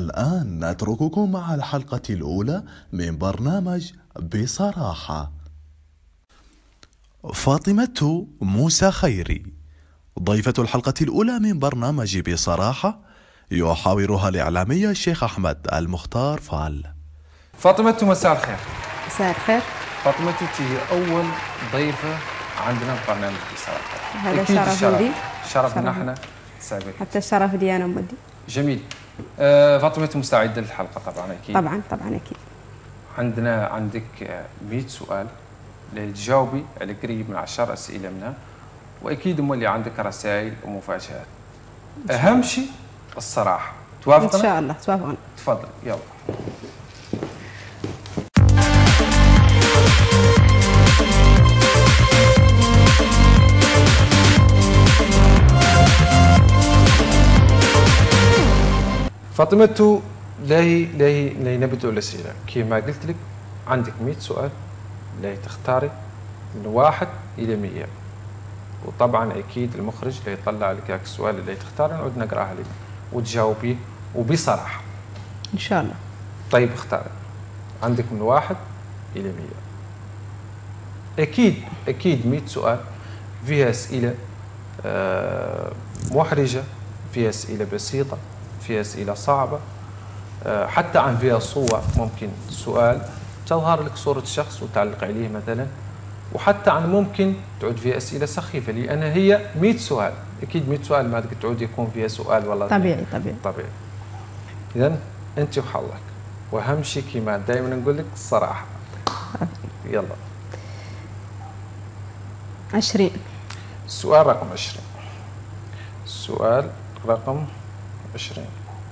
الآن نترككم مع الحلقة الأولى من برنامج بصراحة. فاطمة موسى خيري ضيفة الحلقة الأولى من برنامج بصراحة، يحاورها الإعلامي الشيخ أحمد المختار فال. فاطمة مساء الخير. مساء الخير. فاطمة انت أول ضيفة عندنا في برنامج بصراحة. هذا شرف لي. شرفنا احنا سعيدين. حتى الشرف لي أنا مودي. جميل. فاطمة مستعدة للحلقة طبعا أكيد. طبعا أكيد. عندك 100 سؤال لتجاوبي على قريب من 10 أسئلة منها، وأكيد اللي عندك رسائل ومفاجآت. أهم شيء الصراحة. توافقنا؟ إن شاء الله توافقنا. تفضل يلا. فاطمة لا نبدأ الأسئلة. كما قلت لك عندك 100 سؤال، لا تختاري من 1 إلى 100، وطبعا أكيد المخرج لا يطلع لك هاك السؤال اللي تختاري نعود نقراها لك وتجاوبيه وبصراحة إن شاء الله. طيب اختاري. عندك من 1 إلى 100. أكيد 100 سؤال فيها أسئلة محرجة، فيها أسئلة بسيطة، فيها أسئلة صعبة، حتى عن فيها صور. ممكن سؤال تظهر لك صورة شخص وتعلق عليه مثلا، وحتى عن ممكن تعود فيها أسئلة سخيفة، لأن هي 100 سؤال. أكيد 100 سؤال ما تقدر تعود يكون فيها سؤال والله طبيعي. إذن أنت وحظك، وأهم شيء كما دائما نقول لك الصراحة. يلا. 20. السؤال رقم 20. السؤال رقم 20.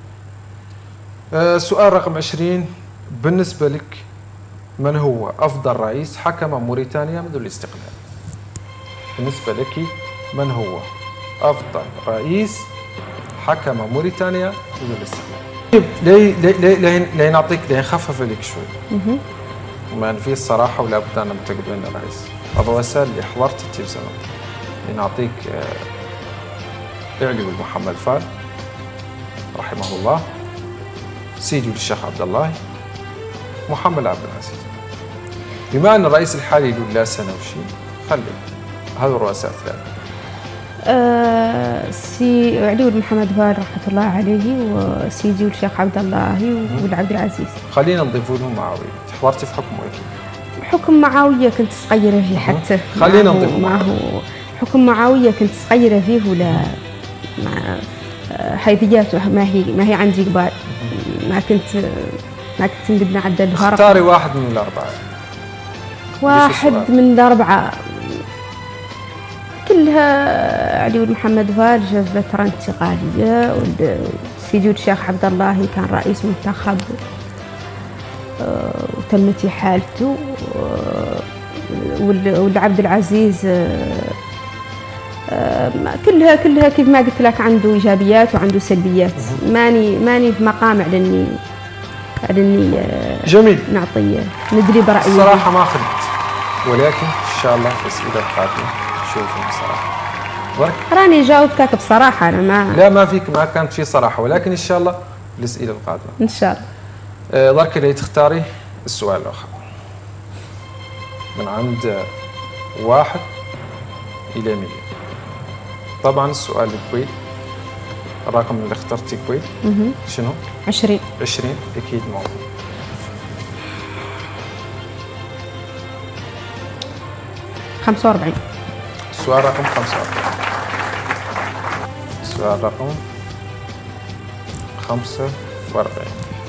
سؤال رقم 20. بالنسبة لك، من هو أفضل رئيس حكم موريتانيا منذ الاستقلال؟ بالنسبة لك من هو أفضل رئيس حكم موريتانيا منذ الاستقلال؟ لا نعطيك، لا نخفف لك شوي. ما في الصراحة ولا بد أن متقبلين الرئيس. الرؤساء اللي حضرت التلفزيون نعطيك اعلي محمد فال رحمه الله، سيدي الشيخ عبد الله، محمد عبد العزيز. بما أن الرئيس الحالي له لا سنة وشيء، خلي هذا الرؤساء الثلاثة. سي علي محمد فال رحمة الله عليه، وسيدي الشيخ عبد الله والعبد العزيز. خلينا نضيف لهم معاوية. حضرتي في حكم أكيد. حكم معاوية كنت صغيرة فيه حتى. خلينا نضيف معه. حكم معاوية كنت صغيرة فيه، ولا مع حيثياته ما هي عندي قبال. ما كنت نقدر نعدل الفرق. اختاري واحد من الأربعة. واحد من الأربعة كلها. علي محمد فال جاء فترة انتقالية، وسيدي الشيخ عبد الله كان رئيس منتخب وتمت حالته، والعبد العزيز كلها كيف ما قلت لك عنده ايجابيات وعنده سلبيات. ماني في مقام على اني جميل نعطي ندري برايي. الصراحه ما اخذت، ولكن ان شاء الله في الاسئله القادمه نشوفهم بصراحه. راني جاوبتك بصراحه. انا ما فيك، ما كانت في صراحه، ولكن ان شاء الله الاسئله القادمه ان شاء الله. ضرك اللي تختاري السؤال الاخر من عند 1 إلى 100. طبعا السؤال الكويت، الرقم اللي اخترتي كويت. شنو؟ 20. 20 اكيد موجود. – 45. السؤال رقم 45. السؤال رقم 45.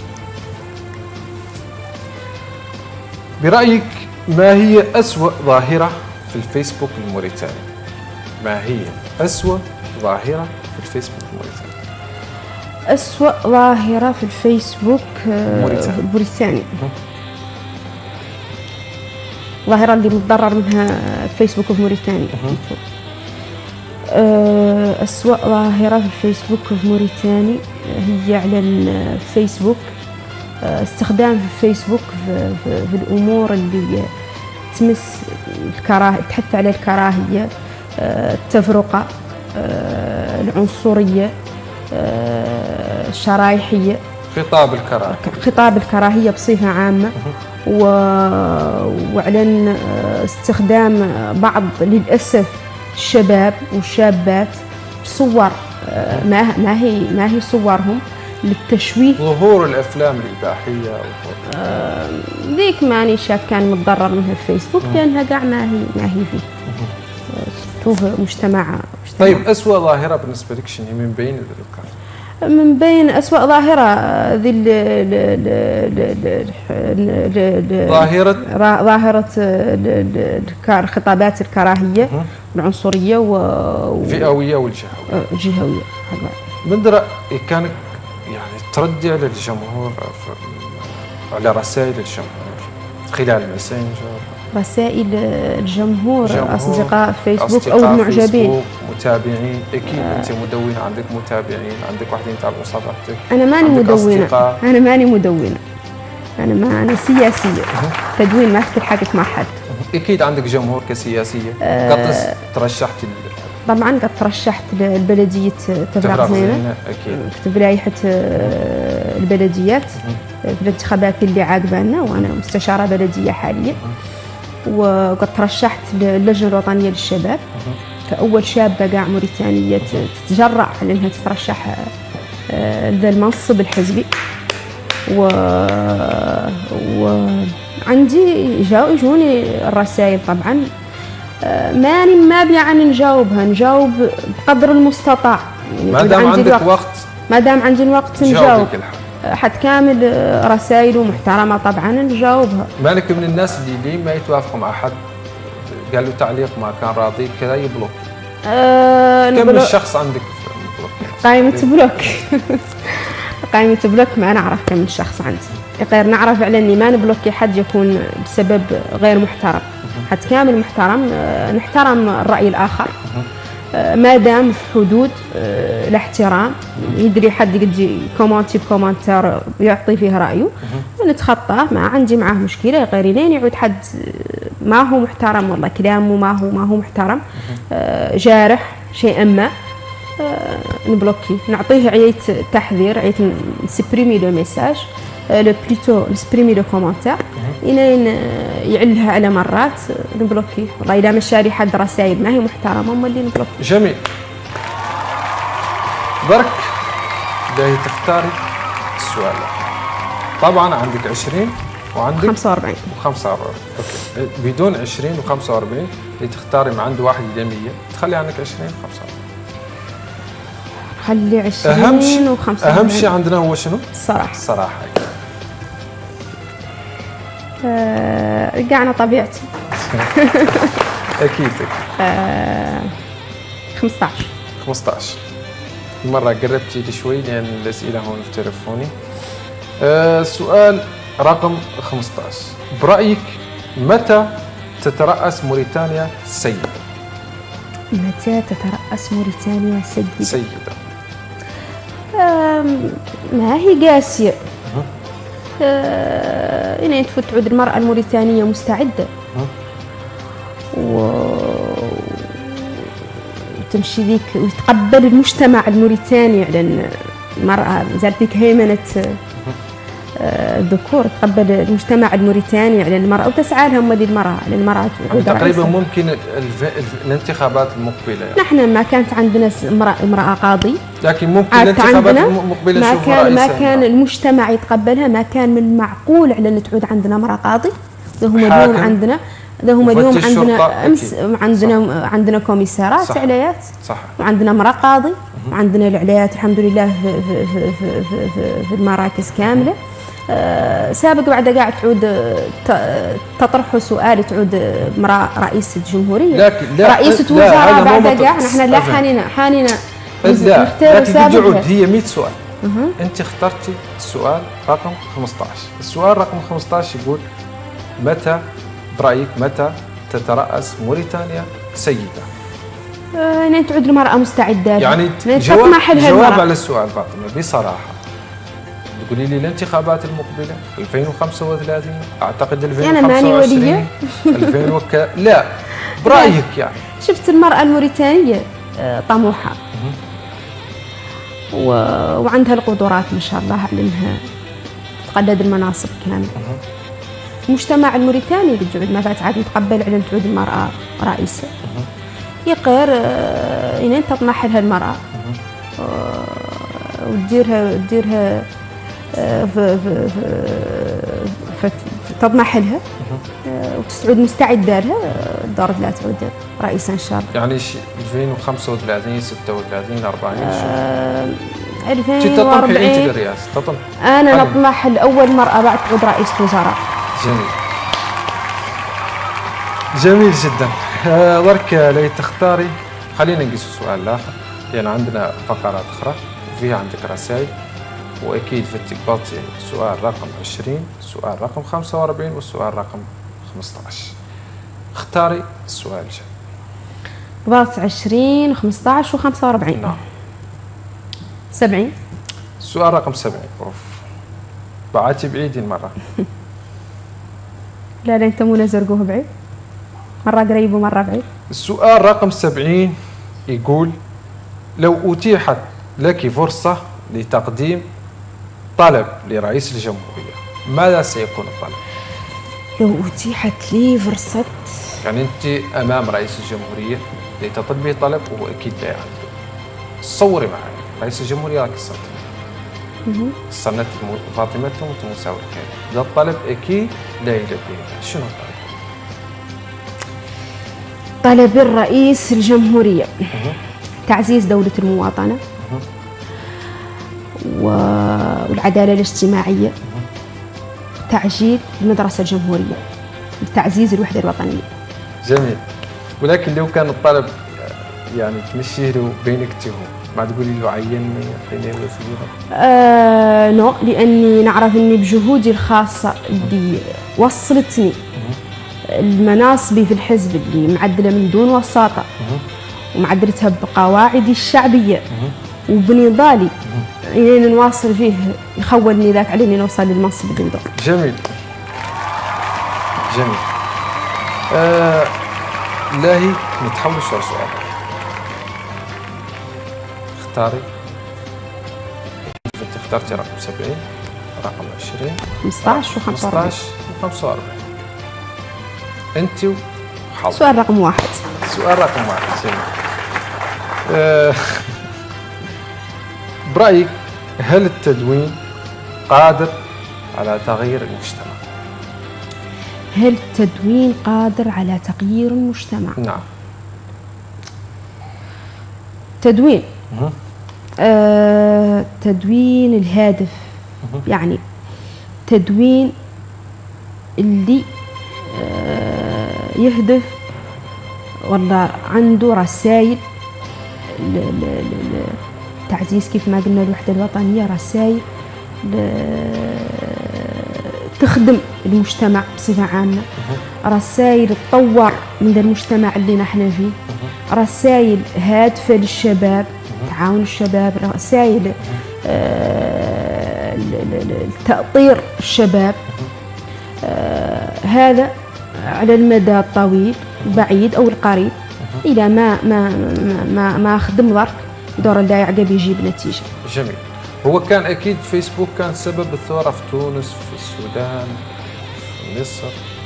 برأيك ما هي أسوأ ظاهرة في الفيسبوك الموريتاني؟ ما هي أسوأ ظاهرة في الفيسبوك الموريتاني؟ أسوأ ظاهرة في الفيسبوك الموريتاني. الظاهرة اللي متضرر منها الفيسبوك في موريتانيا. أسوأ ظاهرة في الفيسبوك في موريتاني هي على الفيسبوك استخدام في الفيسبوك في الأمور اللي تمس الكراهية، تحث على الكراهية، التفرقة، العنصرية، الشرايحية. خطاب الكراهية. خطاب الكراهية بصفة عامة، وأعلن استخدام بعض للأسف الشباب والشابات صور ما هي صورهم للتشويه، ظهور الأفلام الإباحية ذيك ماني شاك كان متضرر منها الفيسبوك لأنها قاع ما هي فيه توه مجتمع. طيب أسوأ ظاهرة بالنسبة لك شنو من بين الذكر؟ من بين أسوأ ظاهرة ذي ظاهرة خطابات الكراهية والعنصرية الفئوية والجهوية. من رأيك كانت يعني تردي على الجمهور على رسائل الجمهور خلال الماسنجر؟ رسائل الجمهور أصدقاء فيسبوك أو المعجبين متابعين. أكيد أنت مدونة، عندك متابعين، عندك واحدين يتابعوا صفحتك. أنا ماني مدونة، أنا سياسية. تدوين ما تلحقت مع حد. أكيد عندك جمهور كسياسية. قد ترشحتي؟ طبعا قد ترشحت لبلدية تفرغ زينة. أكيد كتب لائحة البلديات في الانتخابات اللي عاقبانا، وأنا مستشارة بلدية حاليا. وقد ترشحت للجنة الوطنية للشباب كأول شابة قاع موريتانية تتجرأ على أنها تترشح ذا المنصب الحزبي. وعندي يجوني الرسائل طبعا، ما بيعني نجاوب بقدر المستطاع، يعني ما دام عندك وقت، ما دام عندي الوقت نجاوب. حد كامل رسائله محترمة طبعا نجاوبها. مالك من الناس اللي ما يتوافقوا مع حد قال له تعليق ما كان راضي كذا يبلوك؟ كم من شخص عندك قائمة بلوك؟ قائمة بلوك ما نعرف كم من شخص عندي، غير نعرف على اني ما نبلوكي حد يكون بسبب غير محترم. حد كامل محترم، نحترم الرأي الآخر ما دام في حدود الاحترام. يدري حد قد كومنتي بكومنتار يعطي فيه رأيه نتخطاه، ما عندي معاه مشكلة. غير لين يعود حد ما هو محترم، والله كلامه ما هو محترم، جارح شيئا ما، نبلوكي، نعطيه عية تحذير، عية نسبريمي لو ميساج، لو بليتو نسبريمي لو كومنتار، إلين يعلها على مرات نبلوكي. والله إذا مشاري حد رسائل ما هي محترمة أما اللي نبلوكي. جميل. برك باهي تختاري السؤال. طبعا عندك 20 وعندك 45 اوكي. بدون 20 و45 اللي تختاري من عنده 1 إلى 100 تخلي عندك 20 و45. خلي 20 و45. أهم شيء عندنا هو شنو؟ الصراحة. رجعنا طبيعتي. أكيد. 15. المرة قربتي لي شوي لأن الأسئلة هون في تلفوني. سؤال رقم 15. برأيك متى تترأس موريتانيا سيدة؟ متى تترأس موريتانيا سيدة؟ ما هي قاسية. إن تفوت تعود المرأة الموريتانية مستعدة وتمشي ذيك ويتقبل المجتمع الموريتاني على المرأة زالت ذيك هيمنة الذكور، تقبل المجتمع الموريتاني على المرأة وتسعى لها هذه المرأة على المرأة تعود تقريبا رئيسة. ممكن الانتخابات المقبلة يعني. نحن ما كانت عندنا امرأة قاضي، لكن ممكن الانتخابات المقبلة ما كان المجتمع يتقبلها. ما كان من المعقول على أن تعود عندنا امرأة قاضي. هم اليوم عندنا كوميسارات عليات، وعندنا امرأة قاضي، وعندنا العليات الحمد لله في المراكز كاملة. سابق بعد قاعد تعود تطرح سؤال تعود امرأة رئيسة جمهورية، رئيسة وزراء بعد قاع. نحن لا حانينا نختار سابق. هي 100 سؤال، انت اخترتي السؤال رقم 15. السؤال رقم 15 يقول متى برأيك متى تترأس موريتانيا سيدة؟ أن تعود المرأة مستعدة، يعني جواب على السؤال فاطمة بصراحة. تقولي لي الانتخابات المقبلة 2035 أعتقد 2025 لا برأيك يعني؟ شفت المرأة الموريتانية طموحة، وعندها القدرات ما شاء الله على انها تقلد المناصب كامله. المجتمع الموريتاني اللي تعود ما فات عاد متقبل على تعود المراه رئيسه. يقر إن تطمح لها المراه وديرها تطمح لها وتستعود مستعده لها الدور لا تعود رئيسه ان شاء الله. يعني 2035 36 40 2040 انت بالرئاسه تطمح؟ انا نطمح لاول مراه بعد تعود رئيسه وزراء. جميل جميل جدا. درك لي تختاري، خلينا نقيس السؤال الاخر لان عندنا فقرات اخرى وفيها عندك رسائل، واكيد في التكباطي سؤال رقم 20 سؤال رقم 45 والسؤال رقم 15. اختاري السؤال الجاي. ضغط 20 و15 و45. نعم 70. السؤال رقم 70. اوف بعتي بعيدين مرة. لا انت مو نزرقوه بعيد، مرة قريب ومرة بعيد. السؤال رقم 70 يقول: لو أتيحت لك فرصة لتقديم طلب لرئيس الجمهورية ماذا سيكون الطلب؟ لو أتيحت لي فرصة، يعني أنت أمام رئيس الجمهورية لتطلبي طلب وهو أكيد لا يعرف. صوري معي رئيس الجمهورية راك صنت فاطمة مساوي الخير، هذا الطلب أكيد لا يلبيه. شنو الطلب؟ طلب الرئيس الجمهورية تعزيز دولة المواطنة والعدالة الاجتماعية، تعجيل المدرسة الجمهورية، تعزيز الوحدة الوطنية. جميل. ولكن لو كان الطلب يعني تمشيه له بينك انت ما تقولي له عينني اعطيني وسيله؟ نو، لاني نعرف اني بجهودي الخاصه اللي وصلتني المناصبي في الحزب اللي معدله من دون وساطه ومعدلتها بقواعدي الشعبيه وبنضالي يعني نواصل فيه يخولني ذاك عليني نوصل للمنصب اللي ندور. جميل جميل. لاهي نتحول شوي سؤال. اختاري. انت اخترتي رقم 70 رقم 20 15 و45 15 و45. انت وحظ. سؤال رقم 1. سؤال رقم 1. جميل. برأيك هل التدوين قادر على تغيير المجتمع؟ هل التدوين قادر على تغيير المجتمع؟ نعم. تدوين تدوين الهادف، يعني تدوين اللي يهدف والله عنده رسائل تعزيز كيف ما قلنا الوحدة الوطنية، رسائل تخدم المجتمع بصفة عامة، رسائل تطور من المجتمع اللي نحن فيه، رسائل هادفة للشباب، تعاون الشباب، رسائل تأطير الشباب. هذا على المدى الطويل البعيد أو القريب إلى ما خدم ضرك دور لا يعقب يجيب نتيجة. جميل. هو كان أكيد فيسبوك كان سبب الثورة في تونس، في السودان، في مصر.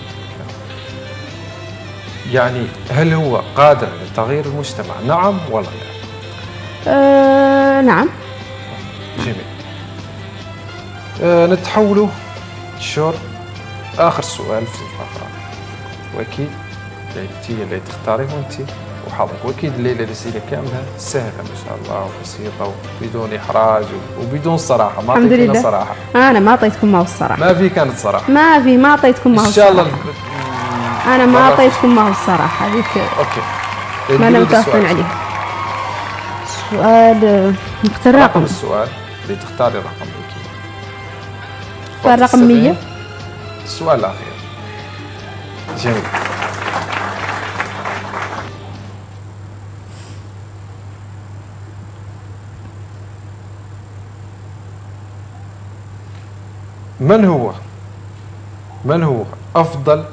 يعني هل هو قادر على تغيير المجتمع؟ نعم ولا لا؟ نعم. جميل. نتحولوا شور آخر سؤال في الفقرة، وأكيد أنت اللي تختاريه وأنت وحظك، واكيد الليله الاسئله كامله سهله ما شاء الله وبسيطه وبدون احراج وبدون صراحه. ما اعطيتكم صراحه. انا ما اعطيتكم معه الصراحه. ما في كانت صراحه. ما اعطيتكم معه ان شاء الله. انا ما اعطيتكم معه الصراحه هذيك. اوكي. ما انا متفقين عليها. سؤال نختار رقم. السؤال اللي تختاري رقم اكيد. سؤال رقم 100. السؤال الاخير. جميل. من هو أفضل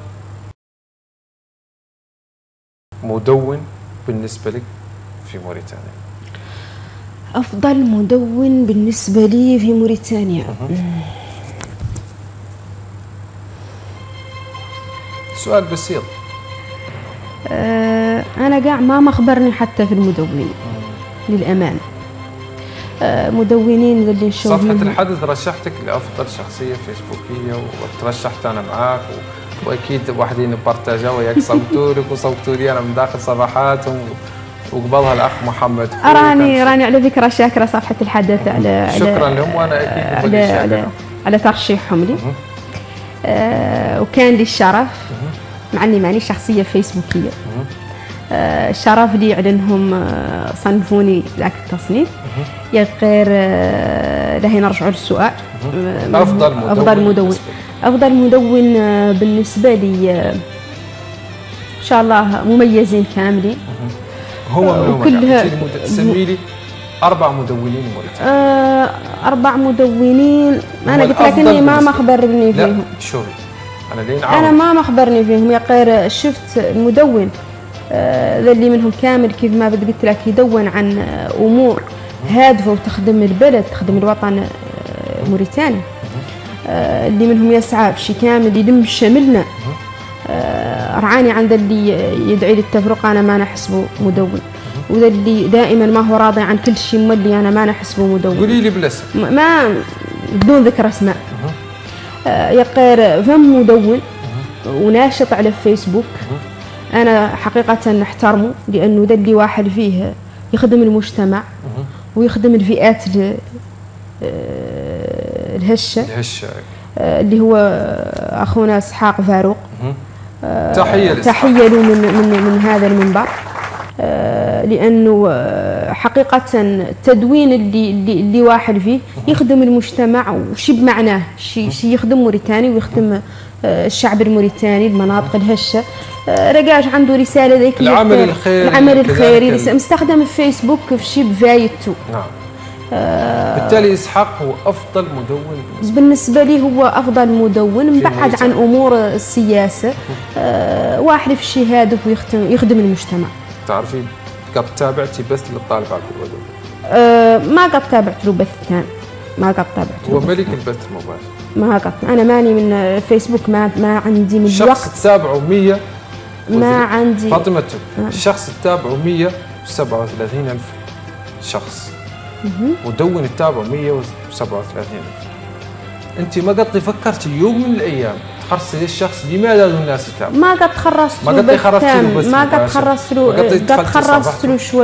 مدون بالنسبة لك في موريتانيا؟ أفضل مدون بالنسبة لي في موريتانيا. سؤال بسيط. أنا قاع ما مخبرني حتى في المدونين للأمان. مدونين اللي نشوف صفحة الحدث رشحتك لأفضل شخصية فيسبوكية وترشحت أنا معاك وأكيد واحدين بارتاجا وياك صوتوا لك وصوتوا لي أنا من داخل صفحاتهم وقبلها الأخ محمد. راني على فكرة شاكرة صفحة الحدث على شكرا لهم وأنا أكيد على ترشيحهم لي. وكان لي الشرف مع اني ماني شخصيه فيسبوكيه الشرف لي على انهم صنفوني ذاك التصنيف. يا غير لهي نرجعوا للسؤال. افضل مدون بالنسبه لي ان شاء الله مميزين كاملين. وكلها تسمي لي 4 مدونين موريتانيين. 4 مدونين انا قلت لك اني ما مخبرني فيهم. لا شوفي أنا ما مخبرني فيهم. يا غير شفت المدون اللي منهم كامل كيف ما قلت لك يدون عن أمور هادفة وتخدم البلد تخدم الوطن موريتاني. اللي منهم يسعى في شيء كامل يلم شملنا. رعاني عند اللي يدعي للتفرقة أنا ما نحسبه مدون. وذا اللي دائما ما هو راضي عن كل شيء مولي أنا ما نحسبه مدون. قولي لي بالاسم ما بدون ذكر اسماء. يا غير فم مدون وناشط على الفيسبوك. أنا حقيقة نحترمه لأنه ذا اللي واحد فيه يخدم المجتمع ويخدم الفئات الهشة اللي هو أخونا إسحاق فاروق. تحية له من هذا المنبر. لأنه حقيقة التدوين اللي واحد فيه يخدم المجتمع وشي بمعناه شي يخدم موريتاني ويخدم الشعب الموريتاني المناطق الهشة. رجاج عنده رسالة ذيك العمل الخيري مستخدم الفيسبوك في شي بفايدته. نعم. بالتالي إسحاق هو أفضل مدون بالنسبة لي. هو أفضل مدون مبعد عن أمور السياسة. واحد في شي هادف ويخدم المجتمع. تعرفي قد تابعتي بث للطالب عبد الودود؟ ما قد تابعت له بث كان. ما قد تابعت له. هو ملك البث المباشر. ما قد. أنا ماني من فيسبوك ما عندي من الوقت. شخص تتابعه 100 ما عندي. فاطمة الشخص تتابعه 137,000 شخص. مدون تتابعه 137,000. أنت ما قد فكرتي يوم من الأيام تخرصي الشخص لماذا الناس يتابعوا؟ ما قد خرصت له بس ما قد خرصت له. قد خرصت له شوي.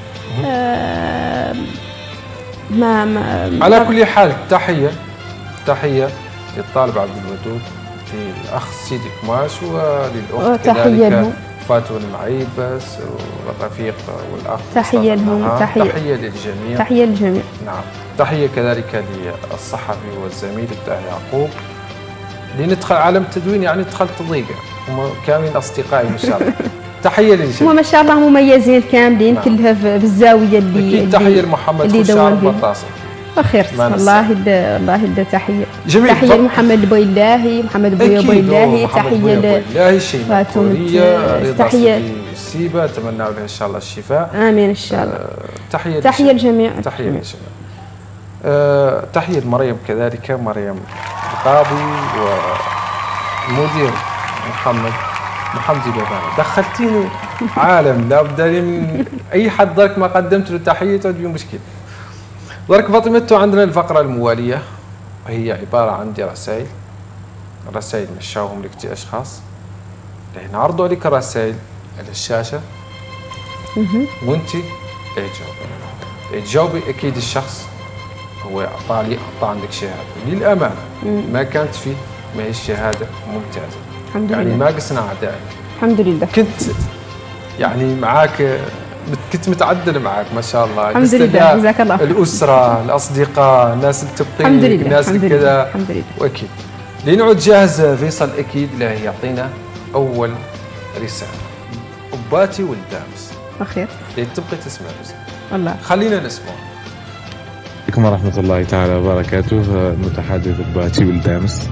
ما على كل حال تحية للطالب عبد الودود للأخ سيدي كماش وللأخت كذلك فاتون المعيبس والرفيق والأخ. تحية لهم. تحية للجميع. نعم. تحية كذلك للصحفي والزميل الداعي يعقوب. لندخل عالم التدوين يعني دخلت ضيقة هم كاملين أصدقائي ما شاء الله. تحية للجميع. هم ما شاء الله مميزين كاملين. نعم. كلها في الزاوية اللي أكيد. تحية لمحمد خشار بطاسي. بخير الله يده تحية. جميل. تحية لمحمد بويلاهي محمد بويلاهي. تحية لفاتون. تحية سيبة أتمنى لها إن شاء الله الشفاء. آمين إن شاء الله. تحية للجميع. تحية لمريم كذلك مريم القاضي ومدير محمد الياباني. دخلتيني عالم لا بد من أي حد درك ما قدمت له تحية تودي مشكلة. درك فاطمة عندنا الفقرة الموالية وهي عبارة عن رسائل مشاوهم لك أشخاص. لهنا نعرضوا عليك الرسائل على الشاشة وانت تجاوبي. أكيد الشخص هو أعطى عندك شهادة للأمانة ما كانت فيه ما هي الشهادة ممتازة. الحمد يعني لله. ما قسنا أعدائك. الحمد لله. كنت يعني معاك كنت متعدل معاك ما شاء الله. الحمد لله. جزاك الله. الأسرة الأصدقاء الناس اللي تبقيك الناس اللي كذا. الحمد لله. وأكيد لنعود جاهز فيصل أكيد لا يعطينا أول رسالة. أباتي والدامس. بخير. تبقي تسمع بس. والله. خلينا نسمع. عليكم ورحمة الله تعالى وبركاته. المتحدث أباتي والدامس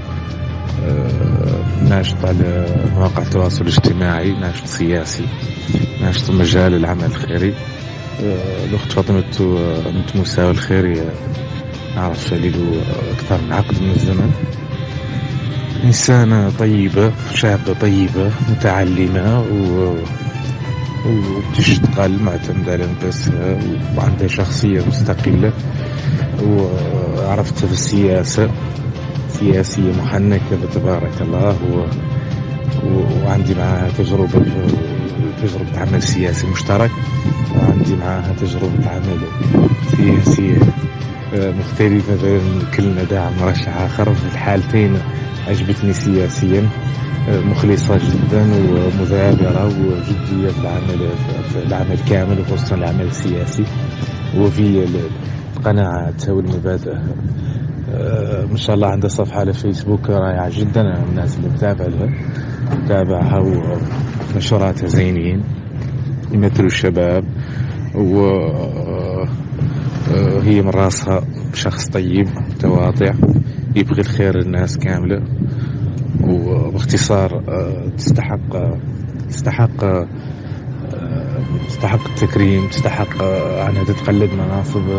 ناشط على مواقع التواصل الاجتماعي، ناشط سياسي، ناشط مجال العمل الخيري. الأخت فاطمة بنت موسى والخير نعرف له أكثر من عقد من الزمن. إنسانة طيبة، شابة طيبة متعلمة وبتشتغل معتمدة على نفسها وعندها شخصية مستقلة. وعرفتها في السياسة، سياسية محنكة تبارك الله. وعندي معها تجربة عمل سياسي مشترك، وعندي معها تجربة عمل سياسية مختلفة بين كلنا داعم مرشح آخر. في الحالتين عجبتني سياسيا، مخلصة جدا ومثابرة وجدية في العمل كامل وخصوصا العمل السياسي، وفي القناعات والمبادئ. ما شاء الله عندها صفحة على فيسبوك رائعة جدا، أنا من الناس اللي متابعها ونشراتها زينين يمثلوا الشباب. وهي من راسها شخص طيب متواضع يبغي الخير للناس كاملة. وباختصار تستحق التكريم، تستحق أنها تتقلد مناصب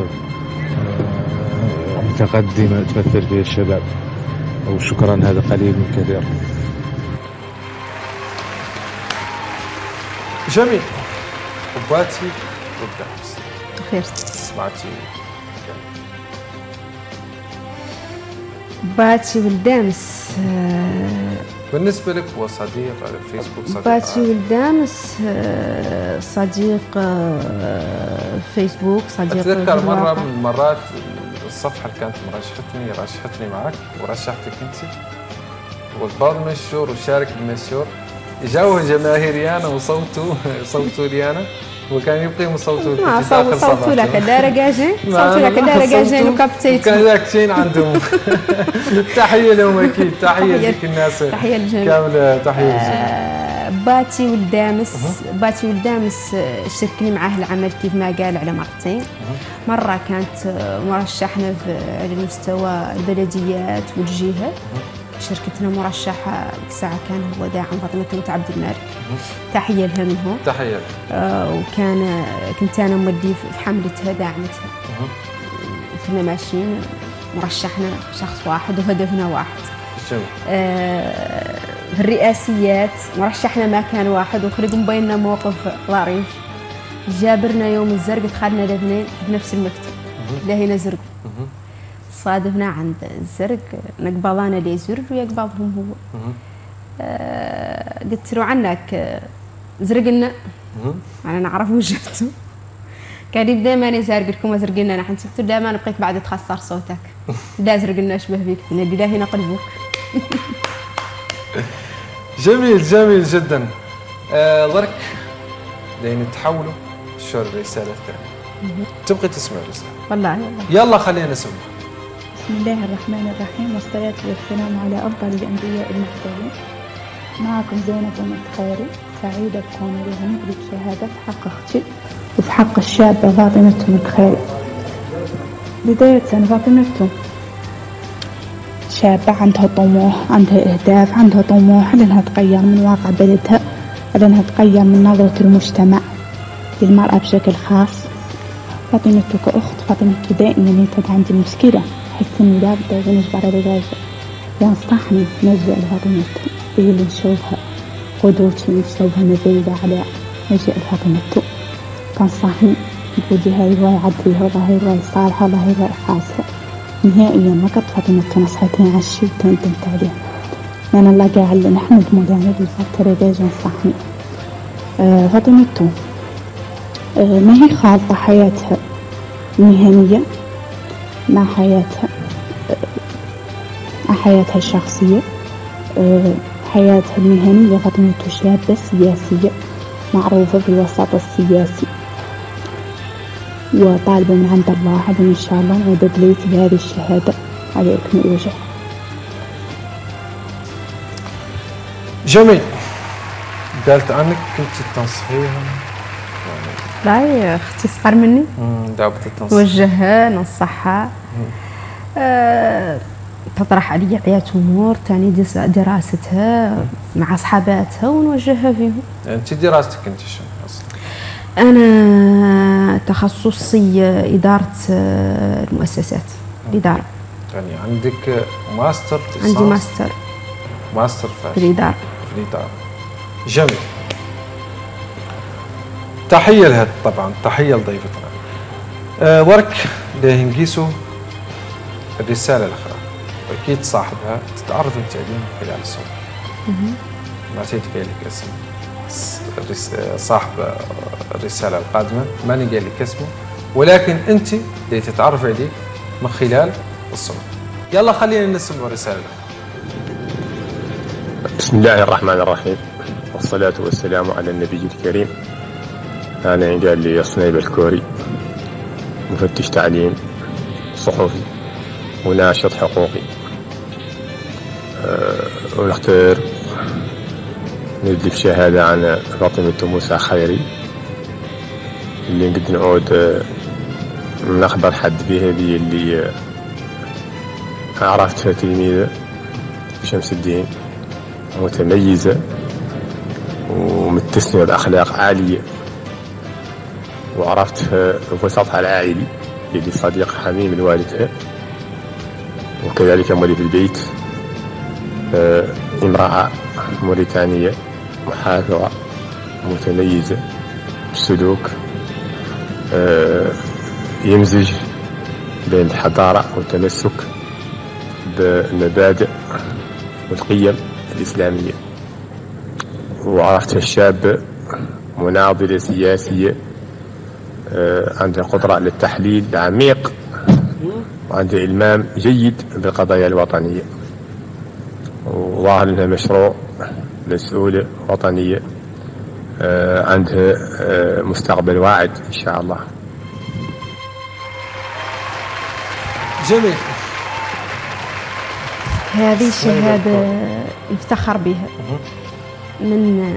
متقدمة تمثل فيها الشباب. وشكرا، هذا قليل من كثير. جميل. قباتي والدامس. خير. سمعتي باتي والدامس. بالنسبة لك هو صديق على الفيسبوك؟ صديق باتي والدامس صديق فيسبوك، صديق. أتذكر مرة من المرات الصفحة اللي كانت رشحتني معك ورشحتك أنت وبعض المشهور وشارك بالمشهور. جاوه جماهيريانا وصوتوا لي أنا، وكان يبقي مصوتوا لك صوتوا لك الدارجاجين، وكابتيت كان ذاك شيء عندهم. تحية لهم أكيد، تحية لك الناس كاملة، تحية. باتي والدامس شاركني معاه العمل كيف ما قال على مرتين. مرة كانت مرشحنا على مستوى البلديات والجهة، شركتنا مرشحة ساعة كان هو داعم فاطمة بنت عبد المالك، تحية لها منهم. تحية. كنت أنا مودي في حملتها داعمتها. كنا ماشيين مرشحنا شخص واحد وهدفنا واحد. في الرئاسيات مرشحنا ما كان واحد، وخلق بيننا موقف ظريف. جابرنا يوم الزرق دخلنا الاثنين بنفس المكتب، لهينا زرق. صادفنا عند الزرق، نقبض انا لي زر ويقبضهم هو. قلت له عنك زرقنا، انا نعرف وجهته. كان يبدا ماني زارق لكم زرقنا نحن، قلت له لا ما نبقيك بعد تخسر صوتك. لا زرقنا اشبه بيك، ندي لا هنا قلبك. جميل جدا. ضرك لين تحولوا شو الرسالة الثانية. تبغي تسمع الرسالة؟ والله يلا خلينا نسمع. بسم الله الرحمن الرحيم، والصلاة والسلام على أفضل الأنبياء المرسلين. معكم زينب بنت خيري، سعيدة بكوني لها مثلك شهادة في حق أختي وفي حق الشابة فاطمة بنت خيري. بداية فاطمة شابة عندها طموح، عندها أهداف، عندها طموح أنها تغير من واقع بلدها، أنها تغير من نظرة المجتمع للمرأة بشكل خاص. فاطمة كأخت، فاطمة دائما يتبع عندي مشكلة، أحس إني لابد نجبر على الرجال ينصحني نلجأ لفاطمة، هي اللي نشوفها قدوتي، نشوفها نزيلة على نلجأ لفاطمة. تنصحني تقولي هاي رواية عدليها، والله هاي رواية صالحة، والله هاي رواية حاسة. نهائيا ما قد فاطمة نصحتني على الشيء وتندمت عليه. أنا الله قاعد نحمد مدامة بالفترة ديجا نصحني. فاطمة ما هي خالطة حياتها المهنية مع حياتها الشخصية. حياتها المهنية فاطمة شابة سياسية معروفة بالوسط السياسي، وطالبة من عند الله عدم إن شاء الله نعود بليت بهذه الشهادة على أكمل وجه. جميل. قالت عنك كنت تنصحيها؟ لا يا اختي صغر مني. دعوة التنصيح. توجهها ننصحها. تطرح علي عيات امور تاني دراستها مع اصحاباتها ونوجهها فيهم. انت دراستك انت شنو اصلا؟ أنا تخصصي إدارة المؤسسات، الإدارة. يعني عندك ماستر في عندي ماستر في الإدارة. في الإدارة. جميل. تحية لها طبعا، تحية لضيفتنا. ورك ليه نقيسوا الرسالة الأخرى، وأكيد صاحبها تتعرف أنت عليه من خلال الصوت. ما نسيت قال لك اسم صاحب الرسالة القادمة، ماني قال لك اسمه، ولكن أنت اللي تتعرف عليه من خلال الصوت. يلا خلينا نسمع الرسالة الأخرى. بسم الله الرحمن الرحيم، والصلاة والسلام على النبي الكريم. أنا قال لي صنيب الكوري، مفتش تعليم، صحفي، وناشط حقوقي. ونختار ندلك شهادة عن فاطمة موسى خيري اللي نقد نعود من أخبر حد بهذه اللي عرفتها تلميذة شمس الدين متميزة ومتسمة بأخلاق عالية، وعرفتها بوسطها العائلي اللي صديق حميم لوالدها، وكذلك مولي في البيت. امرأة موريتانية محافظة متميزة بسلوك يمزج بين الحضارة والتمسك بالمبادئ والقيم الإسلامية. وعرفتها الشاب مناضلة سياسية عنده قدرة على التحليل العميق، وعنده إلمام جيد بالقضايا الوطنية، وظاهر لها مشروع مسؤولة وطنية عندها مستقبل واعد إن شاء الله. جميل. هذه شهادة يفتخر بها من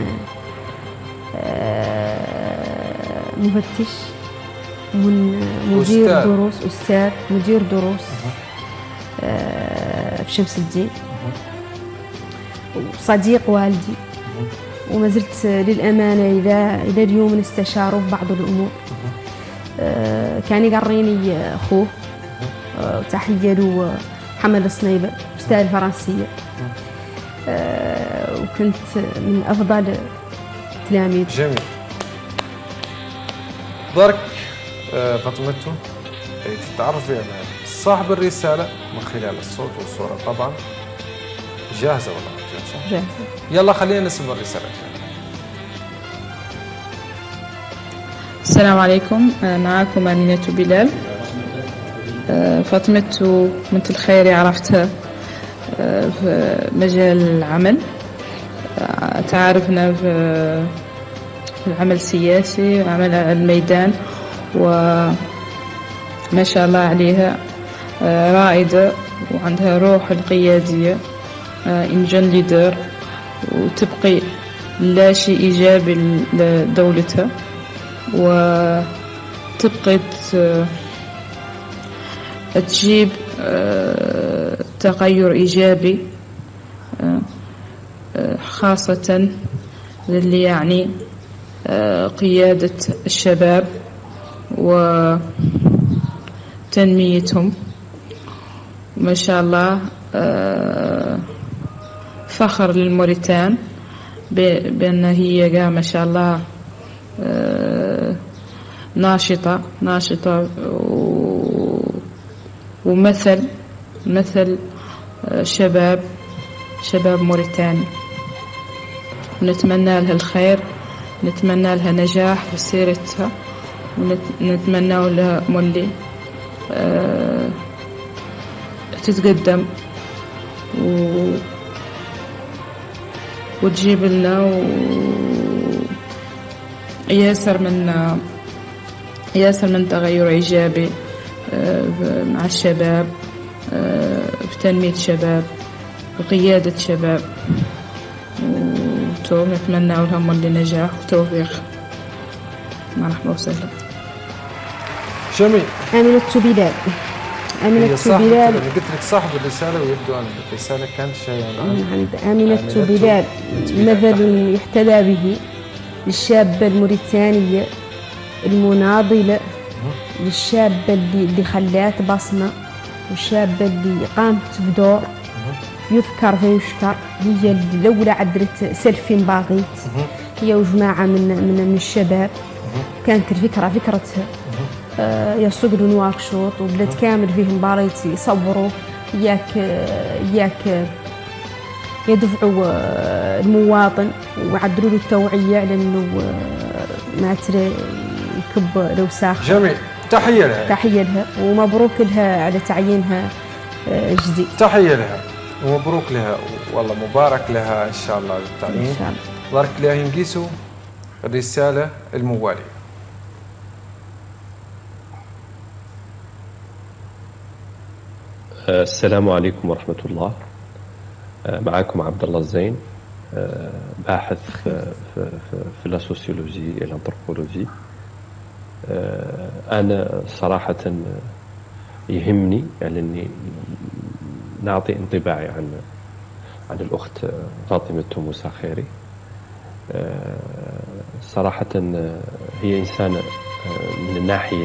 مفتش، من مدير دروس، أستاذ مدير دروس في شمس الدين، وصديق والدي، وما زلت للأمانة إلى اليوم نستشاره في بعض الأمور. كان يقريني أخوه، وتحية له محمد الصنيبة أستاذ الفرنسية، وكنت من أفضل تلاميذ. جميل. برك فاطمته تتعرفي على صاحب الرسالة من خلال الصوت والصورة طبعا. جاهزة ولا جاهزة؟ جاهزة. يلا خلينا نسمع الرسالة. السلام عليكم، معكم أمينة بلال. فاطمة بنت الخيري عرفتها في مجال العمل، تعارفنا في العمل السياسي وعمل الميدان، وما شاء الله عليها رائدة وعندها روح القيادية، إنجن ليدر، وتبقي لا شيء إيجابي لدولتها، وتبقي تجيب تغير إيجابي، خاصة للي يعني قيادة الشباب وتنميتهم. ما شاء الله فخر للموريتان بأن هي ما شاء الله ناشطة ومثل شباب موريتاني. ونتمنى لها الخير، نتمنى لها نجاح في سيرتها، ونتمنى لها مولي تتقدم وتجيب لنا ياسر من تغير إيجابي مع الشباب، في تنمية شباب وقيادة شباب، نتمنى لهم النجاح والتوفيق. مرحبا وسهلا. جميل. أمينة بلال. أنا قلت لك صاحب الرسالة، ويبدو أن الرسالة كانت شيئا عند أمينة بلال، مثل يحتذى به للشابة الموريتانية المناضلة، للشابة اللي خلات بصمة، والشابة اللي قامت بدور يذكر فيشكر. هي اللي لولا عدلت سيلفي باغيت، هي وجماعة من الشباب. كانت الفكرة فكرتها يصقلون واكشوط وبلاد كامل فيهم باريت يصوروا ياك يدفعوا المواطن ويعدلوا له التوعية لأنه ما ترى يكب لو ساخ. جميل، تحية لها. تحية لها ومبروك لها على تعيينها جديد. تحية لها ومبروك لها، والله مبارك لها إن شاء الله التعيين. إن شاء الله. بارك الله ينقيسوا الرسالة الموالية. السلام عليكم ورحمة الله. معكم عبد الله الزين، باحث في السوسيولوجي الانثروبولوجي. أنا صراحة يهمني يعني أني نعطي انطباعي عن الأخت فاطمة موسى خيري. صراحة هي إنسانة من الناحية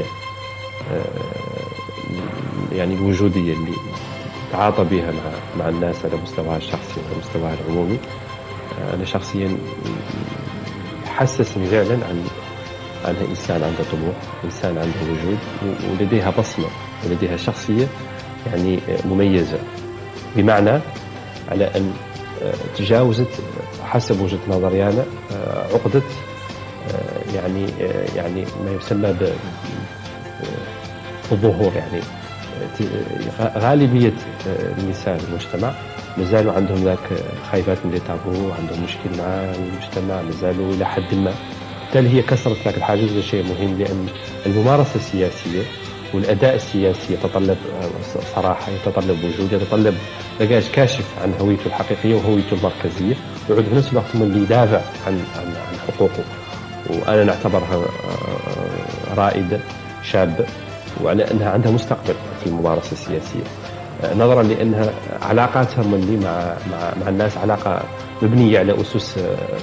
يعني الوجودية اللي تعاطى بها مع الناس على مستواها الشخصي وعلى مستواها العمومي. أنا شخصيا حسسني فعلا عنها إنسان عنده طموح، إنسان عنده وجود، ولديها بصمة ولديها شخصية يعني مميزة، بمعنى على أن تجاوزت حسب وجهة نظري أنا عقدة يعني ما يسمى بالظهور. يعني غالبية النساء المجتمع مازالوا عندهم ذاك خايفات من التابو، عندهم مشكل مع المجتمع، مازالوا إلى حد ما. بالتالي هي كسرت ذاك الحاجز، وهذا شيء مهم، لأن الممارسة السياسية والأداء السياسي يتطلب صراحة، يتطلب وجود، يتطلب بقاش كاشف عن هويته الحقيقية وهويته المركزية، ويعود في نفس الوقت من اللي يدافع عن حقوقه. وأنا نعتبرها رائدة شابة، وعلى أنها عندها مستقبل في الممارسة السياسية، نظرا لأنها علاقاتها ملي مع الناس علاقة مبنية على أسس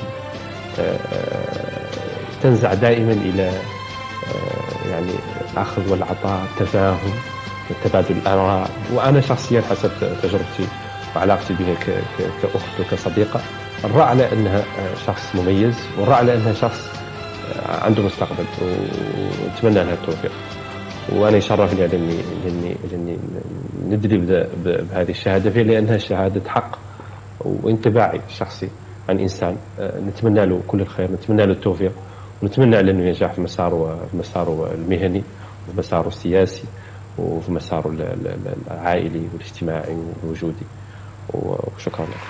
تنزع دائما إلى يعني الأخذ والعطاء، التفاهم، تبادل الآراء. وأنا شخصيا حسب تجربتي وعلاقتي بها كأخت وكصديقة، نرى على أنها شخص مميز، ونرى على أنها شخص عنده مستقبل، ونتمنى لها التوفيق. وأنا يشرفني على أني ندري بهذه الشهادة فيه، لأنها شهادة حق وانطباعي شخصي عن إنسان نتمنى له كل الخير، نتمنى له التوفيق، ونتمنى له أنه ينجح في مساره المهني وفي مساره السياسي وفي مساره العائلي والاجتماعي والوجودي. وشكرا لك.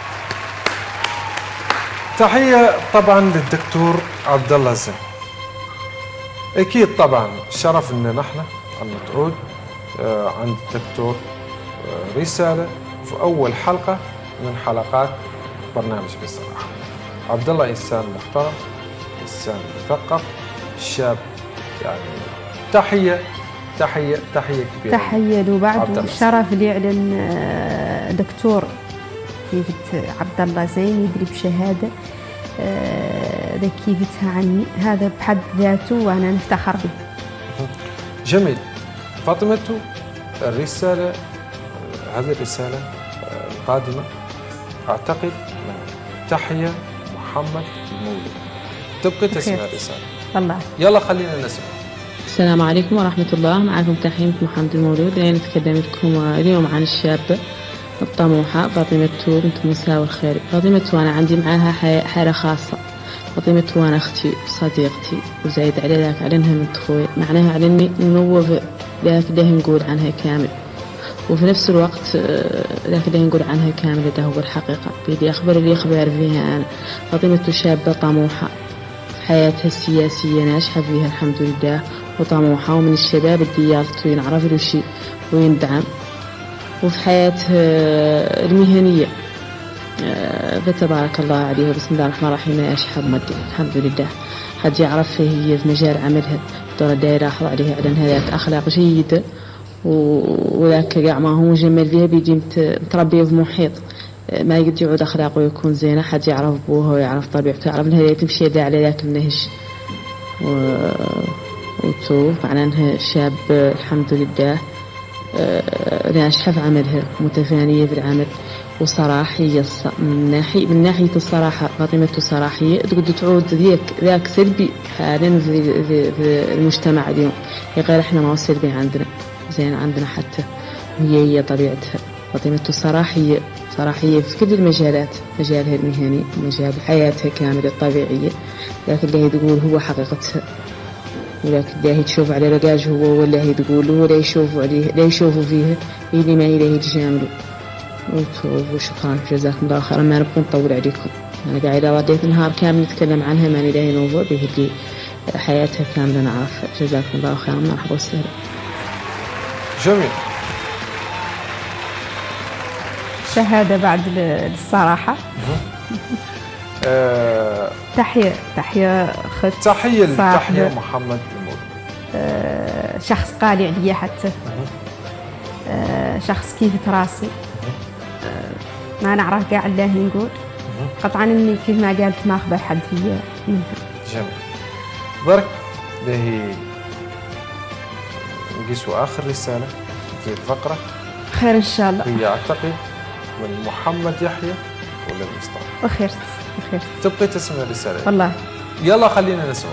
تحية طبعا للدكتور عبد الله الزين. أكيد طبعا شرف أن نحن أن تعود عند الدكتور رسالة في أول حلقة من حلقات برنامج بصراحة. عبد الله إنسان محترم، إنسان مثقف، شاب، يعني تحية كبيرة. تحية له بعد، والشرف اللي يعلن دكتور كيفة عبد الله زين يدري بشهادة كيفتها عني، هذا بحد ذاته وأنا نفتخر به. جميل. فاطمة، الرسالة، هذه الرسالة القادمة أعتقد تحية محمد المولود. تبقى تسمع الرسالة؟ الله. يلا خلينا نسمع. السلام عليكم ورحمة الله. معكم تحية محمد المولود. أنا نتكلم لكم اليوم عن الشابة الطموحة فاطمة بنت موسى والخيري. فاطمة أنا عندي معها حالة خاصة. فاطمة أنا أختي وصديقتي، وزايد على ذاك على أنها بنت خوي، معناها على أني نوف ذاك اللي نقول عنها كامل، وفي نفس الوقت ذاك اللي نقول عنها كامل هذا هو الحقيقة. بيدي أخبر اللي أخبار فيها أنا. فاطمة شابة طموحة في حياتها السياسية، ناجحة فيها الحمد لله، وطموحة، ومن الشباب اللي يالطو ينعرف له شيء ويندعم. وفي حياتها المهنية فتبارك الله عليها، بسم الله الرحمن الرحيم، ناجحة بمدي الحمد لله. حد يعرفها هي في مجال عملها دورة دايرة، أحضر عليها على أنها ذات أخلاق جيدة، وذاك كاع ما هو جمال فيها بيجي متربية في محيط ما يقد يعود أخلاقه ويكون زينة. حد يعرف بوها ويعرف طبيعته، يعرف أنها تمشي على ذاك النهج. وتوب معناه أنها شاب الحمد لله ناجحة في عملها، متفانية في العمل وصراحية. من ناحية الصراحة فاطمة صراحية تقدر تعود ذاك سلبي حالا في المجتمع اليوم. غير احنا ما هو سلبي عندنا، زين عندنا حتى هي طبيعتها. فاطمة صراحية في كل المجالات، مجالها المهني، مجال حياتها كاملة الطبيعية، لكن اللي هي تقول هو حقيقتها، ولكن لا هي تشوف على رقاج هو، ولا هي تقول ولا يشوفوا عليه، لا يشوفوا فيها اللي ما هي لا يتجاملوا. وشكرا جزاكم الله خيرا. ما نبغى نطول عليكم، أنا قاعدة وديت نهار كامل نتكلم عنها، ماني لاهي موضوع به اللي حياتها كاملة نعرف. جزاكم الله خيرا، مرحبا وسهلا. جميل. شهادة بعد الصراحة. تحية خد تحية محمد المولود. شخص قالي عليا حتى، شخص كيف راسي، ما نعرف قاع الله نقول قطعا اني كيف ما قالت ما اخبر حد هي منها. جميل. برك لهي نقيسوا اخر رسالة في الفقرة. خير ان شاء الله. هي اعتقد من محمد يحيى ولا مصطفى؟ بخير. تبقي تسمع الرسالة والله. يلا خلينا نسمع.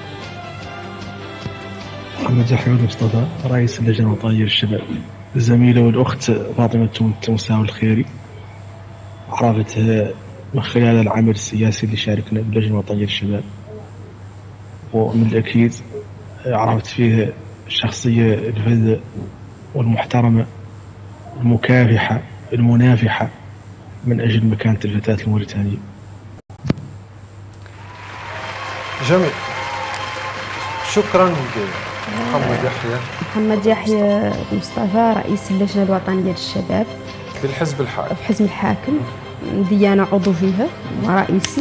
محمد يحيى مصطفى، رئيس اللجنة الوطنية للشباب. الزميلة والأخت فاطمة مساوي الخيري عرفتها من خلال العمل السياسي اللي شاركنا باللجنة الوطنية للشباب، ومن الأكيد عرفت فيه الشخصية الفذة والمحترمة المكافحة المنافحة من أجل مكانة الفتاة الموريتانية. جميل. شكرا محمد يحيى مصطفى، رئيس اللجنة الوطنية للشباب في الحزب الحاكم. في حزب الحاكم، ديانا عضو فيها ورئيسي.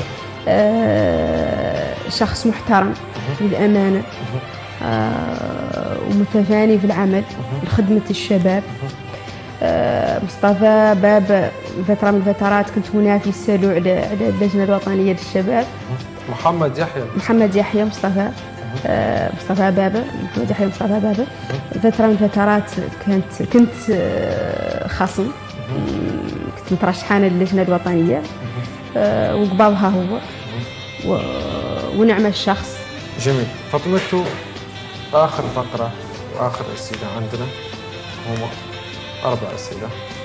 شخص محترم للأمانة، ومتفاني في العمل لخدمة الشباب. مصطفى باب فترة من الفترات كنت منافسة له على اللجنة الوطنية للشباب. محمد يحيى مصطفى بابا. محمد يحيى مصطفى بابا. فترة من الفترات كنت خصم، كنت مترشحة للجنة الوطنية، وقبضها هو ونعم الشخص. جميل. فاطمة، آخر فقرة وآخر أسئلة عندنا هم 4 أسئلة.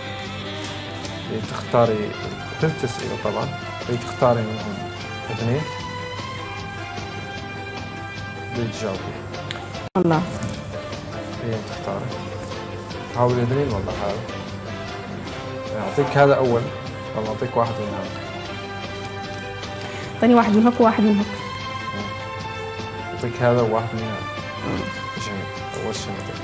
تختاري 3 أسئلة طبعا، تختاري منهم 2 تجاوبي. والله هي تختاري، حاولي 2 والله. هذا أعطيك هذا أول ولا أعطيك واحد من هذا؟ أعطيني واحد من هك وواحد من هك. أعطيك هذا وواحد من هذا. جميل. أول شيء نعطيك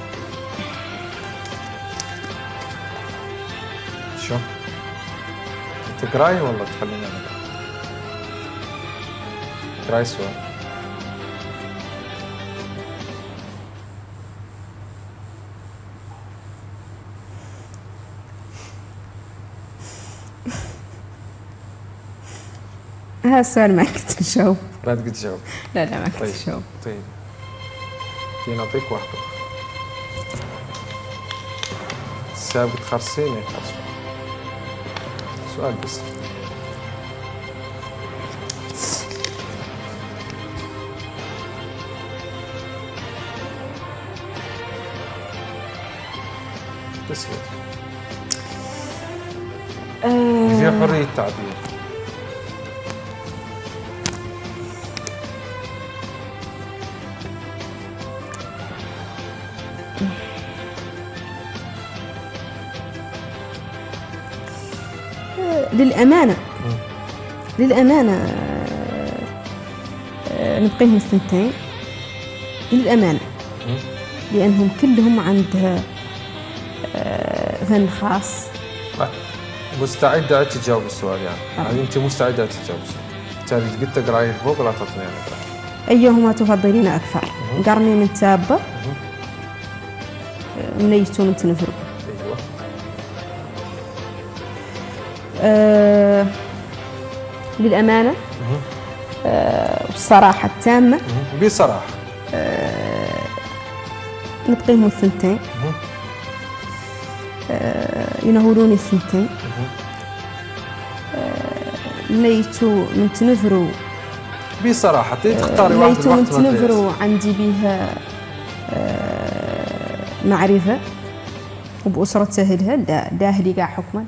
شو؟ تقراي ولا تخليني أنا؟ تقراي السؤال. هذا السؤال ما كنت نجاوب. ما تقدر تجاوب؟ لا ما كنت نجاوب. طيب نعطيك واحدة. السابق تخرسيني خرسوا سؤال بس. بس في حرية تعبير. للأمانة نبقيهم 2 للأمانة، لأنهم كلهم عندها فن خاص. مستعدة تجاوب السؤال يعني أنت مستعدة تجاوب السؤال. تاريخ قلت تقرأي فوق ولا تعطيني أنا؟ أيهما تفضلين أكثر؟ قرني من تابة منيتو من تنفرو. أيوة. للأمانة بالصراحة التامة. بصراحة نبقيهم الثنتين، ينهولوني الثنتين. ليتو نتنفرو بصراحة تختاري واحد ليتو نتنفرو عندي بها معرفة وبأسرة سهلها داهلي قاع حكما.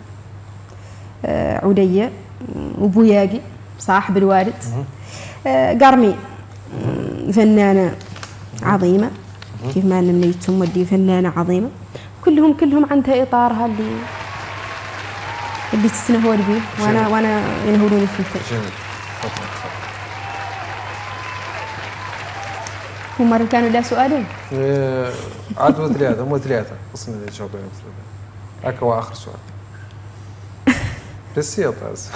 عليا وبوياقي صاحب الوالد. قرمي فنانة عظيمة كيف ما أنا مليتهم ودي فنانة عظيمة. كلهم عندها إطارها اللي تستنهول به وأنا ينهولوني في الفيلم. جميل. هما كانوا لا سؤالين. عاد مو ثلاثة قسم اللي جاوبين هكا هو آخر سؤال. بس يا طاز.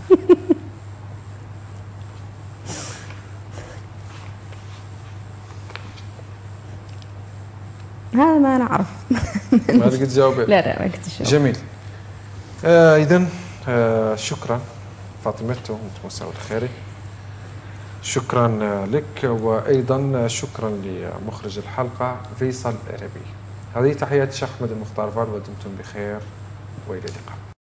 هذا ما أنا أعرف. ما لقيت جاوبين. لا ما لقيت جاوب. جميل. إذن شكرا فاطمة وانت مساء الخير. شكرا لك، وأيضا شكرا لمخرج الحلقة فيصل العربي. هذه تحيات الشيخ أحمد المختار، ودمتم بخير وإلى اللقاء.